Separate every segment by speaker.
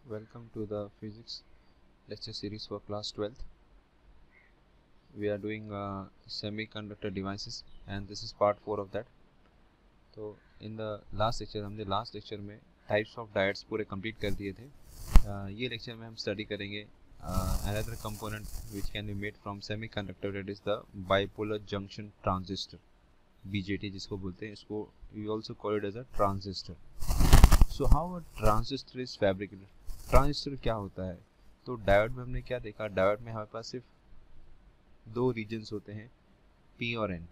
Speaker 1: Welcome to the physics lecture series for class 12th. We are doing semiconductor devices and this is part 4 of that. तो in the last lecture हमने last lecture में types of diodes पूरे complete कर दिए थे. ये lecture में हम study करेंगे another component which can be made from semiconductor, that is the bipolar junction transistor, BJT जिसको बोलते हैं. इसको we also call it as a transistor. So how a transistor is fabricated? Transistor क्या होता है? तो डायोड में हमने क्या देखा, डायोड में हमारे पास सिर्फ दो रीजन्स होते हैं, P और N.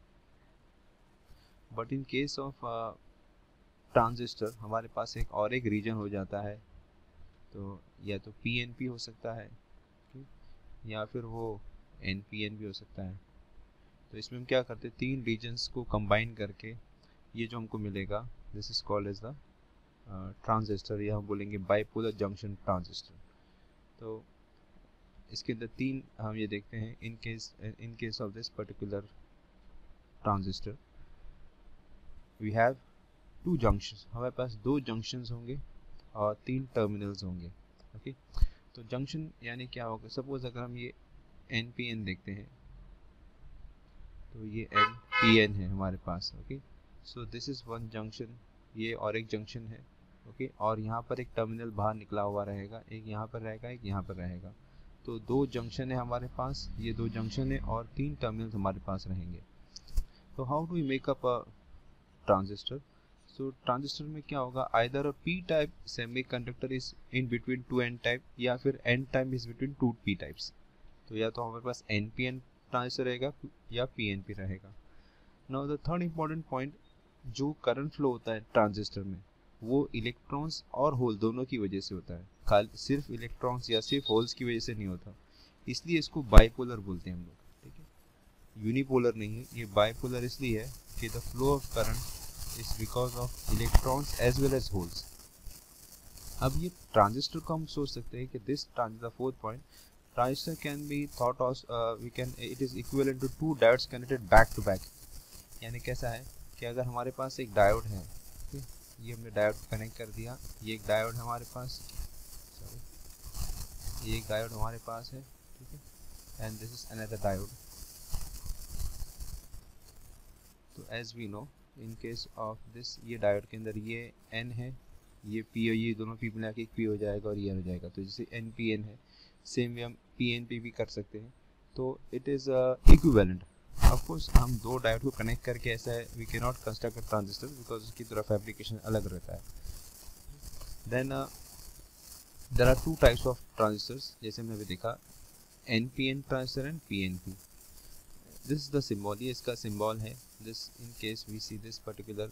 Speaker 1: But in case of transistor हमारे पास एक रीजन हो जाता है, तो या तो PNP हो सकता है या फिर वो NPN भी हो सकता है. तो इसमें हम क्या करते हैं, तीन रीजन्स को कंबाइन करके ये जो हमको मिलेगा, this is called as the transistor, या हम बोलेंगे बाइपोलर जंक्शन ट्रांजिस्टर. तो इसके अंदर तीन हम ये देखते हैं. In case of this particular transistor we have two junctions. हमारे पास दो जंक्शंस होंगे और तीन टर्मिनल्स होंगे. ओके, तो जंक्शन यानी क्या होगा, सपोज अगर हम ये NPN देखते हैं तो ये NPN है हमारे पास. Okay, so this is one junction, ये और एक जंक्शन है. ओके, और यहाँ पर एक टर्मिनल बाहर निकला हुआ रहेगा, एक यहाँ पर रहेगा, एक यहाँ पर रहेगा. तो दो जंक्शन है हमारे पास, ये दो जंक्शन है और तीन टर्मिनल हमारे पास रहेंगे. तो how do we make up a transistor? So transistor में क्या होगा, either a P type semiconductor is in between two N type, या फिर N type is between two P types. तो या तो हमारे पास NPN ट्रांजिस्टर रहेगा या PNP रहेगा. Now the third important point, जो करंट फ्लो होता है ट्रांजिस्टर में वो इलेक्ट्रॉन्स और होल दोनों की वजह से होता है, खाली सिर्फ इलेक्ट्रॉन्स या सिर्फ होल्स की वजह से नहीं होता. इसलिए इसको बाइपोलर बोलते हैं हम लोग. ठीक है, यूनिपोलर नहीं है, ये बाइपोलर इसलिए है कि the flow of current is because of electrons as well as holes. अब ये ट्रांजिस्टर को हम सोच सकते हैं कि this the fourth point, transistor can be thought of we can it is equivalent to two diodes connected back to back. यानी कैसा है कि अगर हमारे पास एक डायोड है, ये हमने डायोड कनेक्ट कर दिया, ये एक डायोड हमारे पास, सॉरी ये एक डायोड हमारे पास है, ठीक है, and this is another diode. तो as we know in case of this, ये डायोड के अंदर ये N है, ये P, ये दोनों P मिला के एक P हो जाएगा और ये हो जाएगा. तो जैसे NPN है, सेम वे हम PNP भी कर सकते हैं. तो it is equivalent. Of course हम दो डायोड को कनेक्ट करके ऐसा है, we can not construct a transistor because उसकी तरफ एप्लीकेशन अलग रहता है. Then there are two types of transistors, जैसे हमने अभी देखा NPN transistor and PNP. This is the symbol, ये इसका सिंबल है. This in case we see this particular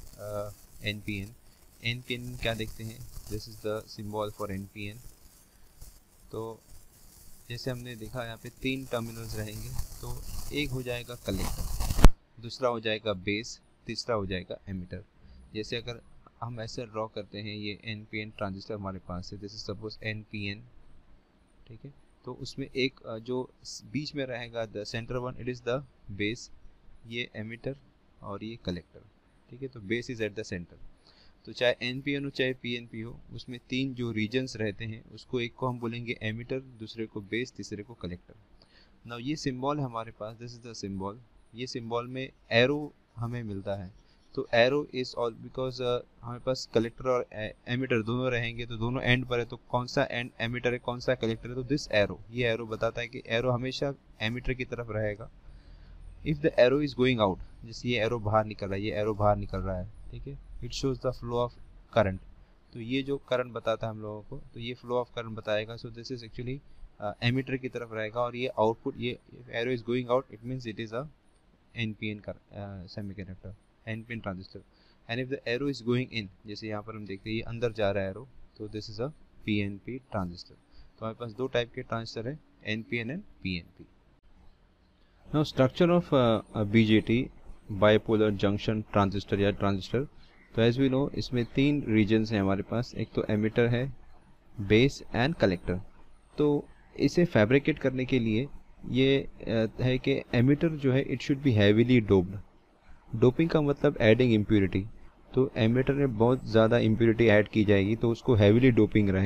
Speaker 1: NPN क्या देखते हैं, this is the symbol for NPN. तो जैसे हमने देखा यहाँ पे तीन टर्मिनल्स रहेंगे, तो एक हो जाएगा कलेक्टर, दूसरा हो जाएगा बेस, तीसरा हो जाएगा एमिटर. जैसे अगर हम ऐसे ड्रॉ करते हैं, ये NPN ट्रांजिस्टर हमारे पास है, दिस इज सपोज NPN, ठीक है. तो उसमें एक जो बीच में रहेगा, the center one, it is the base, ये एमिटर और ये कलेक्टर. ठीक है, तो base is at the center. तो चाहे NPN हो चाहे PNP हो, उसमें तीन जो रीजन्स रहते हैं, उसको एक को हम बोलेंगे एमिटर, दूसरे को बेस, तीसरे को कलेक्टर. नाउ ये सिंबल है हमारे पास, दिस इज द सिंबल. ये सिंबल में एरो हमें मिलता है. तो एरो इज ऑल बिकॉज हमारे पास कलेक्टर और एमिटर दोनों रहेंगे, तो दोनों एंड पर है, तो कौन सा एंड एमिटर है कौन सा कलेक्टर है, तो दिस एरो, ये एरो बताता है कि एरो हमेशा एमिटर की तरफ रहेगा. If the arrow is going out, जैसे ये एरो बाहर निकल रहा है, ये एरो बाहर निकल रहा है, ठीक है, it shows the flow of current. तो ये जो करंट बताता है हम लोगों को, तो ये फ्लो ऑफ करंट बताएगा. So this is actually emitter की तरफ रहेगा, और ये आउटपुट, ये arrow is going out, it means it is a NPN semiconductor, NPN transistor. And if the arrow is going in, जैसे यहाँ पर हम देखते हैं ये अंदर जा रहा है एरो, तो this is a PNP transistor. तो हमारे पास दो टाइप के ट्रांजिस्टर है, NPN and PNP. Now structure of BJT, bipolar junction transistor या ट्रांजिस्टर. तो एज वी नो इसमें तीन रीजन्स हैं हमारे पास, एक तो एमिटर है, बेस एंड कलेक्टर. तो इसे फैब्रिकेट करने के लिए ये है कि एमिटर जो है it should be heavily doped. Doping का मतलब एडिंग इम्प्योरिटी. तो एमिटर में बहुत ज़्यादा इम्प्योरिटी ऐड की जाएगी, तो उसको हैवीली डोपिंग रहेगा.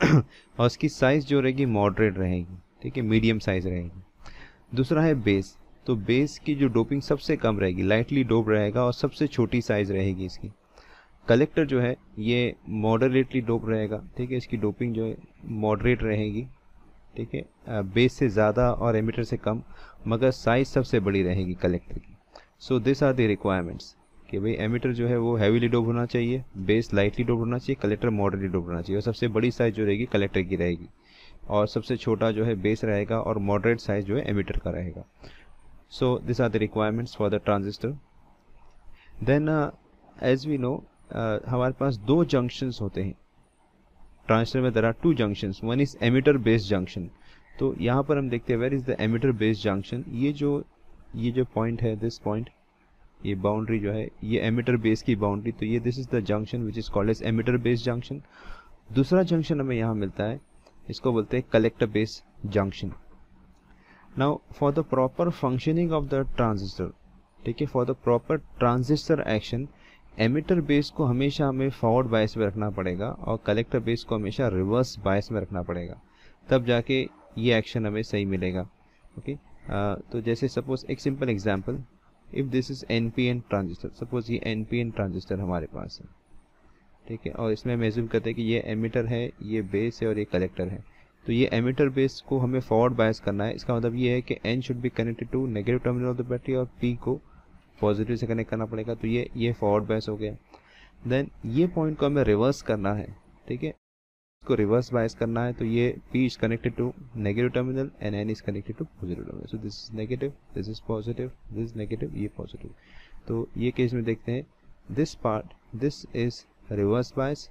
Speaker 1: और उसकी साइज़ जो रहेगी मॉडरेट रहेगी, ठीक है, मीडियम साइज़ रहेगी। दूसरा है बेस, तो बेस की जो डोपिंग सबसे कम रहेगी, लाइटली डोप रहेगा और सबसे छोटी साइज़ रहेगी इसकी। कलेक्टर जो है ये मॉडरेटली डोप रहेगा, ठीक है, इसकी डोपिंग जो है मॉडरेट रहेगी, ठीक है, बेस से ज़्यादा और एमिटर से कम, मगर साइज़ सबसे बड़ी रहेगी कलेक्टर की। So this are the requirements कि भाई एमिटर जो है वो हैवीली डोप होना चाहिए, बेस लाइटली डोप होना चाहिए, कलेक्टर मॉडरेटली डोप होना चाहिए, और सबसे बड़ी साइज़ जो रहेगी कलेक्टर की रहेगी, और सबसे छोटा जो है बेस रहेगा, और मॉडरेट साइज़ जो है एमिटर का रहेगा। So this are the requirements for the transistor. Then as we know हमारे पास दो जंक्शंस होते हैं ट्रांजिस्टर में। There are two junctions, one is emitter based junction. तो यहाँ पर हम देखते हैं where is the emitter based junction. ये जो पॉइंट है, दिस पॉइंट, ये बाउंड्री जो है ये एमिटर बेस की बाउंड्री, तो ये this is the junction which is called as emitter based junction. दूसरा जंक्शन हमें यहाँ मिलता है, इसको बोलते हैं collector based junction. Now for the proper functioning of the transistor, ठीक है, for the proper transistor action, emitter base को हमेशा हमें फॉरवर्ड बायस में रखना पड़ेगा और कलेक्टर बेस को हमेशा रिवर्स बायस में रखना पड़ेगा, तब जाके ये एक्शन हमें सही मिलेगा। ओके, तो जैसे सपोज एक simple example, if this is NPN transistor, suppose ये एनपीएन ट्रांजिस्टर हमारे पास है, ठीक है, और इसमें हम एज्यूम करते हैं कि ये एमिटर है, ये बेस है और ये कलेक्टर है। तो ये एमिटर बेस को हमें फॉरवर्ड बायस करना है। इसका मतलब ये है कि N should be connected to negative terminal of the battery और पी को पॉजिटिव से कनेक्ट करना पड़ेगा। तो ये फॉरवर्ड बायस हो गया। देन ये पॉइंट को हमें रिवर्स करना है, ठीक है, इसको रिवर्स बायस करना है। तो ये P is connected to negative terminal and N is connected to positive terminal. So this is negative, this is positive, this is negative, ये पॉजिटिव। तो ये केस में देखते हैं, this part, this is reverse bias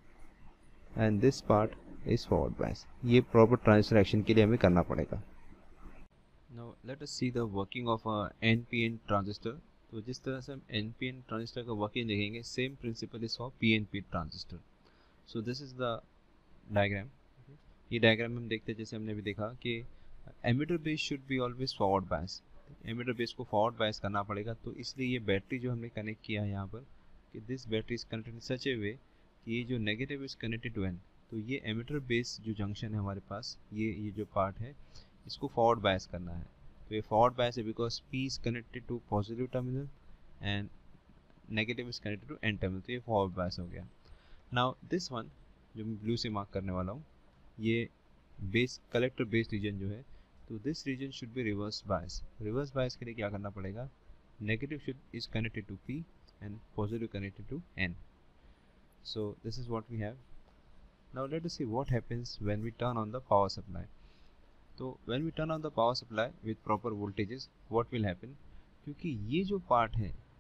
Speaker 1: and this part is forward bias. ये proper transistor action के लिए हमें करना पड़ेगा। Now let us see the working of a NPN transistor. तो जिस तरह से हम एनपीएन ट्रांजिस्टर का वर्किंग देखेंगे, same principle is for PNP transistor. So this is the diagram. ये डायग्राम में हम देखते हैं, जैसे हमने भी देखा कि emitter base should be always forward bias, emitter base को फॉरवर्ड बायस करना पड़ेगा। तो इसलिए ये बैटरी जो हमने कनेक्ट किया है यहाँ पर, कि this battery is connected in such a way कि ये जो negative is connected to N. तो ये एमिटर बेस जो जंक्शन है हमारे पास, ये जो पार्ट है, इसको फॉरवर्ड बायस करना है। तो ये फॉरवर्ड बायस है because P is connected to positive terminal and negative is connected to N terminal. तो ये फॉरवर्ड बायस हो गया। नाउ दिस वन जो मैं ब्लू से मार्क करने वाला हूँ, ये बेस कलेक्टर बेस रीजन जो है, तो this region should be reverse bias. Reverse bias के लिए क्या करना पड़ेगा, negative should is connected to P and positive connected to N. So this is what we have. Now let us see what happens when we turn on the power supply. तो when we turn on the power supply with proper voltages, what will happen, क्योंकि ये जो part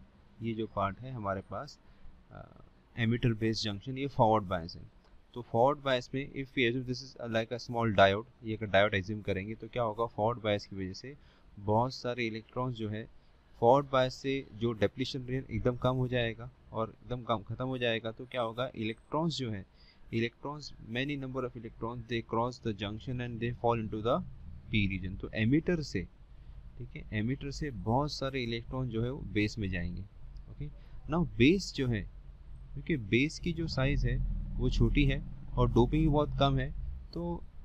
Speaker 1: है हमारे पास emitter base junction, ये forward bias है। तो फॉरवर्ड बायस में if we assume this is like a small diode, ये अगर डायोड एज्यूम करेंगे तो क्या होगा, फॉरवर्ड बायस की वजह से बहुत सारे इलेक्ट्रॉन्स जो है फॉरवर्ड बायस से जो डेप्लीशन रेट एकदम कम हो जाएगा और एकदम कम खत्म हो जाएगा। तो क्या होगा, इलेक्ट्रॉन्स जो है, electrons, many number of electrons, they cross the junction and they fall into the P region. तो एमिटर से, ठीक है, एमिटर से बहुत सारे इलेक्ट्रॉन जो है वो बेस में जाएंगे। ओके, नाउ बेस जो है, क्योंकि बेस की जो साइज़ है वो छोटी है और डोपिंग भी बहुत कम है, तो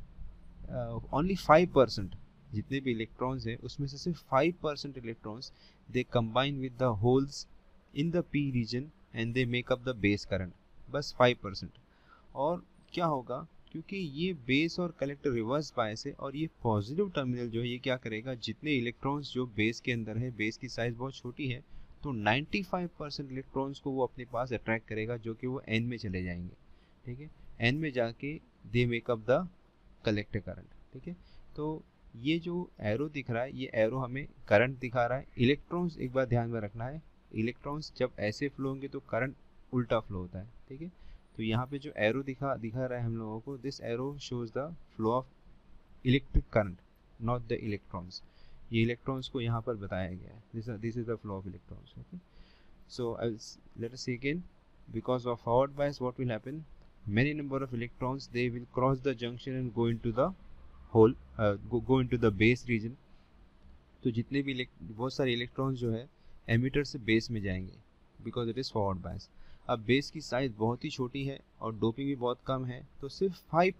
Speaker 1: ओनली 5% जितने भी इलेक्ट्रॉन्स हैं उसमें से सिर्फ 5% electrons they combine with the holes in the P region and they make up the base current, बस 5%। और क्या होगा, क्योंकि ये बेस और कलेक्टर रिवर्स बायस है और ये पॉजिटिव टर्मिनल जो है ये क्या करेगा, जितने इलेक्ट्रॉन्स जो बेस के अंदर है, बेस की साइज़ बहुत छोटी है, तो 95% इलेक्ट्रॉन्स को वो अपने पास अट्रैक्ट करेगा, जो कि वो एन में चले जाएंगे। ठीक है, एन में जाके they make up the collector current. ठीक है, तो ये जो एरो दिख रहा है, ये एरो हमें करंट दिखा रहा है। इलेक्ट्रॉन्स एक बार ध्यान में रखना है, इलेक्ट्रॉन्स जब ऐसे फ्लो होंगे तो करंट उल्टा फ्लो होता है। ठीक है, तो यहाँ पे जो एरो दिखा रहा है हम लोगों को, this arrow shows the flow of electric current, not the electrons. ये इलेक्ट्रॉन्स को यहाँ पर बताया गया है, this is the flow of electrons. Okay, so let us see again, because of forward bias what will happen, many number of electrons they will cross the junction and go into the hole, go into the base region। तो जितने भी बहुत सारे electrons जो है emitter से base में जाएंगे, because it is forward bias. अब बेस की साइज़ बहुत ही छोटी है और डोपिंग भी बहुत कम है, तो सिर्फ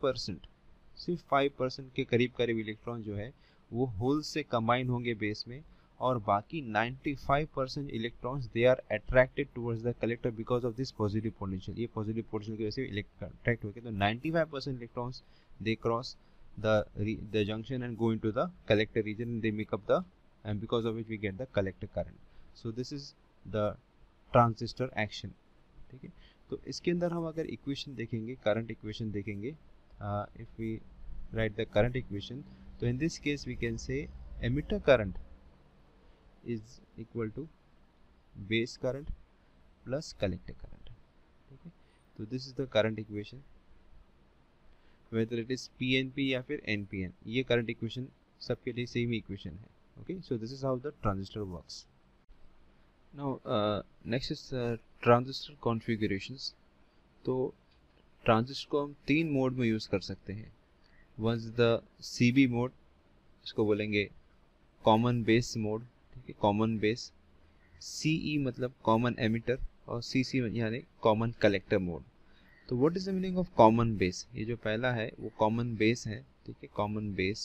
Speaker 1: 5% के करीब इलेक्ट्रॉन जो है वो होल से कंबाइन होंगे बेस में, और बाकी 95% electrons they are attracted towards the collector because of this positive potential. ये पॉजिटिव पोटेंशियल की वजह से अट्रैक्ट होकर, तो 95% electrons they cross the junction and go into the collector region, and they make up the, and because of which we get the collector current. So this is the transistor action. ठीक है, तो इसके अंदर हम अगर equation देखेंगे, current equation देखेंगे, if we write the current equation, तो in this case we can say emitter current is equal to base current plus collector current. ठीक है, तो this is the current equation, whether it is PNP या फिर NPN, ये current equation सबके लिए same ही इक्वेशन है. Okay, so this is how the transistor works. Now next is transistor configurations. तो ट्रांजिस्टर को हम 3 मोड में यूज़ कर सकते हैं. One is the CB mode, इसको बोलेंगे कॉमन बेस मोड. ठीक है, कॉमन बेस. CE मतलब कॉमन एमिटर, और CC यानी कॉमन कलेक्टर मोड. तो what is the meaning of common base? ये जो पहला है वो कॉमन बेस है. ठीक है, कॉमन बेस.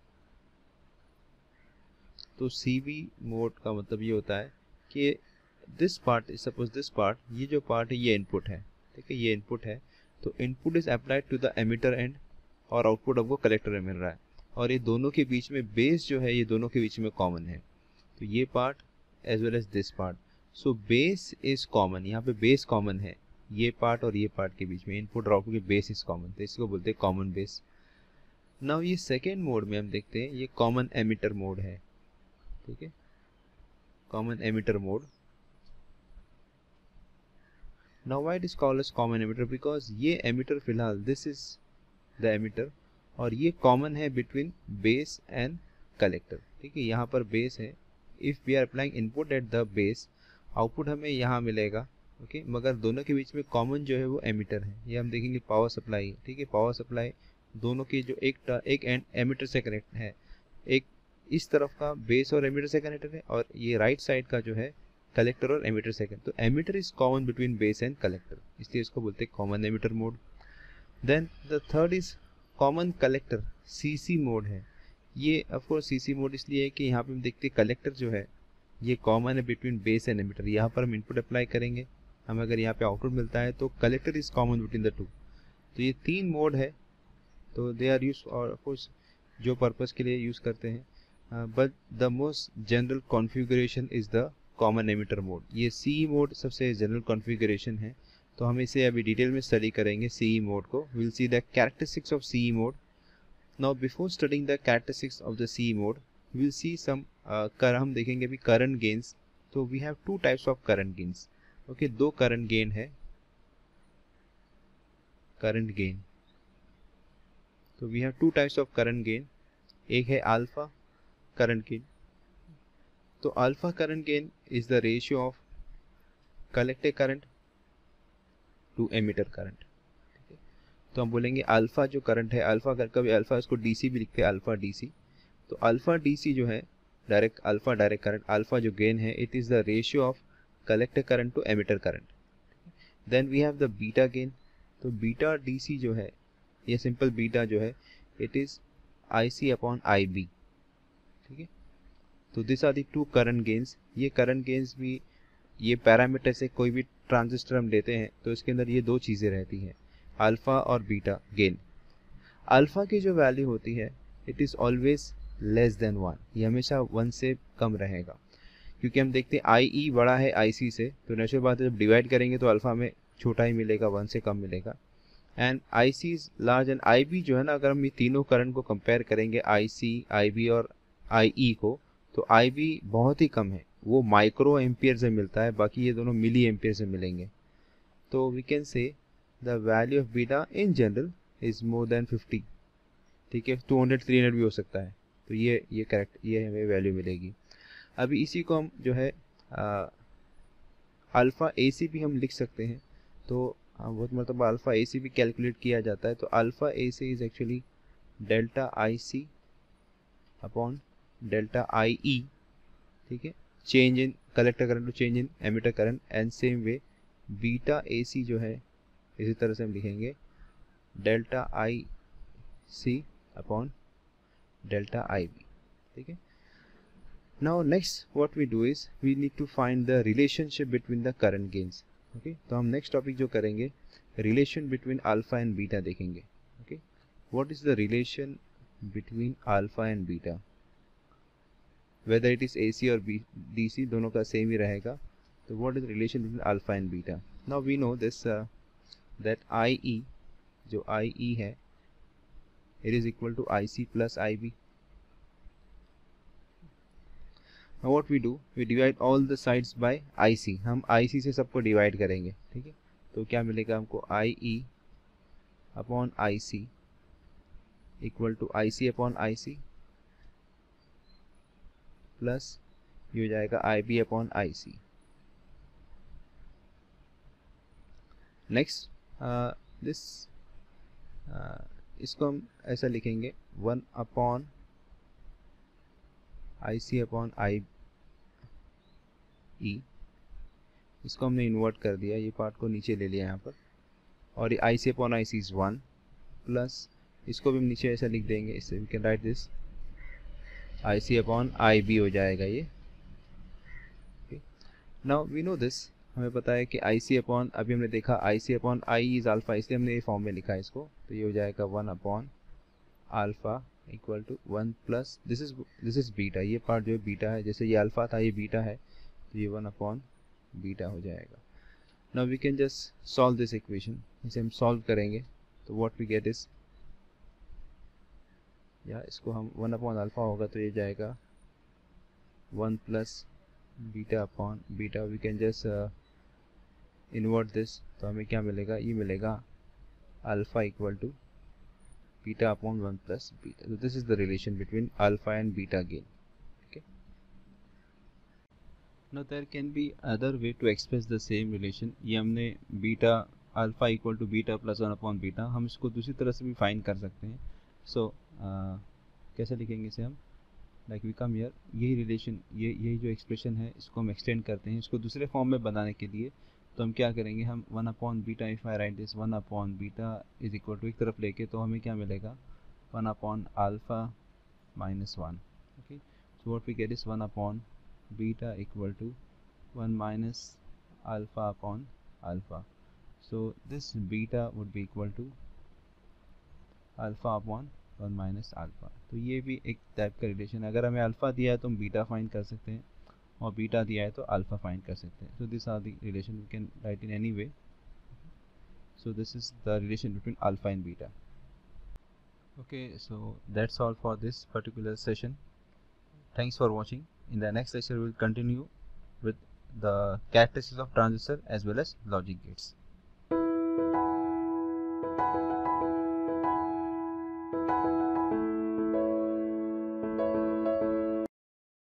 Speaker 1: तो CB मोड का मतलब ये होता है कि this part, suppose this part, ये जो पार्ट है ये इनपुट है. ठीक है, ये इनपुट है, तो input is applied to the emitter end, और आउटपुट आपको कलेक्टर में मिल रहा है, और ये दोनों के बीच में बेस जो है ये दोनों के बीच में कॉमन है. तो ये part as well as this part. So base is common, यहाँ पे बेस कॉमन है, ये पार्ट और ये पार्ट के बीच में इनपुट और आउटपुट की बेस इज कॉमन, तो इसको बोलते हैं कॉमन बेस. नाउ ये सेकेंड मोड में हम देखते हैं, ये कॉमन एमिटर मोड है. ठीक है, common emitter mode. Now why it is called as common emitter? Because ये एमिटर फिलहाल, दिस इज द एमिटर, और ये कॉमन है बिटवीन बेस एंड कलेक्टर. ठीक है, यहाँ पर बेस है. If we are applying input at the base, output हमें यहाँ मिलेगा. ओके, मगर दोनों के बीच में कॉमन जो है वो एमिटर है. ये हम देखेंगे पावर सप्लाई. ठीक है, पावर सप्लाई दोनों की जो एक एंड एमिटर से कनेक्ट है, एक इस तरफ का बेस और एमिटर से कनेक्टेड है, और ये राइट साइड का जो है कलेक्टर और एमिटर से कनेक्ट. तो emitter is common between base and collector, इसलिए इसको बोलते हैं common emitter mode. Then the third is common collector, CC mode है. ये ऑफकोर्स CC मोड इसलिए है कि यहाँ पे हम देखते हैं कलेक्टर जो है ये कॉमन है बिटवीन बेस एंड एमिटर. यहाँ पर हम इनपुट अप्लाई करेंगे, हमें अगर यहाँ पे आउटपुट मिलता है तो collector is common between the two. तो ये 3 मोड है, तो दे आर यूज और ऑफकोर्स जो पर्पस के लिए यूज़ करते हैं. But the most general configuration is the common emitter mode. ये CE मोड सबसे जनरल कॉन्फ़िगरेशन है, तो हम इसे अभी डिटेल में स्टडी करेंगे CE मोड को. Will see the characteristics of CE mode. Now before studying the characteristics of the CE mode, will see some हम देखेंगे अभी करंट गेन्स. तो we have 2 types of current gains. Okay, 2 current gain है, current gain. तो we have 2 types of current gain. एक है alpha current gain. तो alpha current gain is the ratio of collector current to emitter current. तो हम बोलेंगे alpha जो current है, अल्फा कभी अल्फा इसको DC भी लिखते हैं, अल्फा DC. तो अल्फा DC जो है direct alpha direct current, alpha जो गेन है, it is the ratio of collector current to emitter current. Then we have the beta gain. तो बीटा DC जो है, ये सिंपल बीटा जो है, it is IC upon IB. ठीक है, तो this are the 2 current gains. ये करंट गेन्स भी, ये पैरामीटर से कोई भी ट्रांजिस्टर हम लेते हैं तो इसके अंदर ये 2 चीज़ें रहती हैं, अल्फा और बीटा गेन. अल्फा की जो वैल्यू होती है, it is always less than 1. ये हमेशा 1 से कम रहेगा, क्योंकि हम देखते हैं IE बड़ा है IC से, तो नेचुरल बात है जब डिवाइड करेंगे तो अल्फा में छोटा ही मिलेगा, 1 से कम मिलेगा. And IC is large and IB जो है ना, अगर हम ये तीनों करंट को कंपेयर करेंगे IC, IB और IE को, तो IB बहुत ही कम है, वो माइक्रो एम्पियर से मिलता है, बाकी ये दोनों मिली एम्पियर से मिलेंगे. तो we can say the value of beta in general is more than 50. ठीक है, 200 300 भी हो सकता है. तो ये करेक्ट, ये हमें वैल्यू मिलेगी. अभी इसी को हम जो है अल्फ़ा AC भी हम लिख सकते हैं. तो बहुत मतलब अल्फ़ा AC भी कैलकुलेट किया जाता है. तो alpha AC is actually delta IC upon delta IE. ठीक है, change in collector current to change in emitter current, and same way beta A C जो है इसी तरह से हम लिखेंगे delta I C upon delta I B, ठीक है। Now next what we do is we need to find the relationship between the current gains, okay. तो हम नेक्स्ट टॉपिक जो करेंगे relation between alpha and beta देखेंगे, okay. What is the relation between alpha and beta, whether it is AC और DC दोनों का same ही रहेगा। तो what is relation between alpha and beta, now we know this that IE जो IE है it is equal to IC plus IB. Now what we do, we divide all the sides by IC, हम IC से सबको divide करेंगे, ठीक है। तो क्या मिलेगा हमको IE upon IC equal to IC upon IC plus ये हो जाएगा IB upon IC। Next this इसको हम ऐसा लिखेंगे 1 अपॉन IC अपॉन IE, इसको हमने इन्वर्ट कर दिया, ये पार्ट को नीचे ले लिया यहाँ पर, और ये IC upon IC is 1 plus इसको भी हम नीचे ऐसा लिख देंगे, इससे we can write this IC upon IB हो जाएगा ये। नाउ वी नो दिस, हमें पता है कि IC अपॉन, अभी हमने देखा IC upon I is alpha, इसलिए हमने ये फॉर्म में लिखा है इसको। तो ये हो जाएगा 1 upon alpha equal to 1 plus this is beta, ये पार्ट जो है बीटा है, जैसे ये अल्फा था ये बीटा है, तो ये 1 अपॉन बीटा हो जाएगा। Now we can just solve this equation, इसे हम सॉल्व करेंगे तो व्हाट वी गेट इज, या इसको हम 1 अपॉन अल्फा होगा तो ये जाएगा 1 plus beta upon beta, we can just invert this, तो हमें क्या मिलेगा, ये मिलेगा alpha equal to beta upon 1 plus beta. So this is the relation between alpha and beta gain. Okay. Now there can be other way to express the same relation. ये हमने beta alpha equal to beta plus 1 upon beta, हम इसको दूसरी तरह से भी find कर सकते हैं। सो कैसे लिखेंगे इसे हम, लाइक वी कम हियर, यही रिलेशन, यही जो एक्सप्रेशन है इसको हम एक्सटेंड करते हैं इसको दूसरे फॉर्म में बनाने के लिए। तो हम क्या करेंगे, हम 1 upon beta, if I write this 1 upon beta is equal to एक तरफ लेके, तो हमें क्या मिलेगा 1 upon alpha minus 1, okay. So what we get is 1 upon beta equal to 1 minus alpha upon alpha. So this beta would be equal to alpha upon 1 minus alpha. तो ये भी एक टाइप का रिलेशन, अगर हमें अल्फा दिया है तो हम बीटा फाइंड कर सकते हैं, और बीटा दिया है तो अल्फा फाइंड कर सकते हैं। So this are the relation we can write in any way. So this is the relation between alpha and beta. Okay, so that's all for this particular session. Thanks for watching. In the next session we will continue with the characteristics of transistor as well as logic gates.